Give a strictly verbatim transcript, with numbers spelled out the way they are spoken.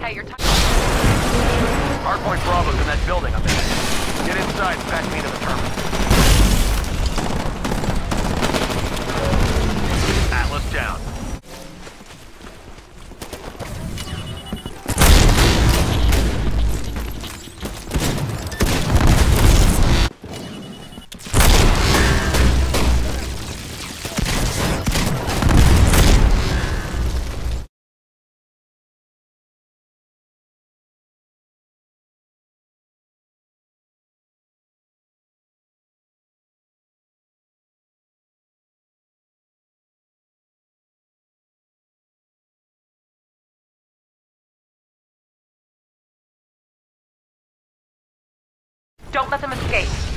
Hey, you're talking. Hardpoint Bravo's in that building up ahead. Get inside and pack me to the terminal. Atlas down. Don't let them escape.